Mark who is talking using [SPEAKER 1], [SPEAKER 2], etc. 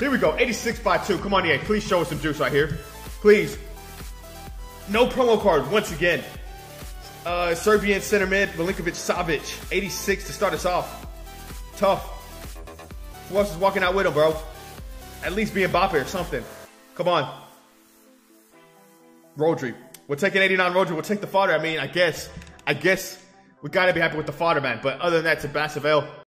[SPEAKER 1] Here we go, 86 by 2. Come on, EA, please show us some juice right here. Please. No promo card once again. Serbian center mid, Milinkovic Savic, 86 to start us off. Tough. Who else is walking out with him, bro? At least be Mbappe or something. Come on. Rodri. We'll take an 89 Rodri. We'll take the fodder. I mean, I guess we gotta be happy with the fodder, man. But other than that, Sebastian Vettel.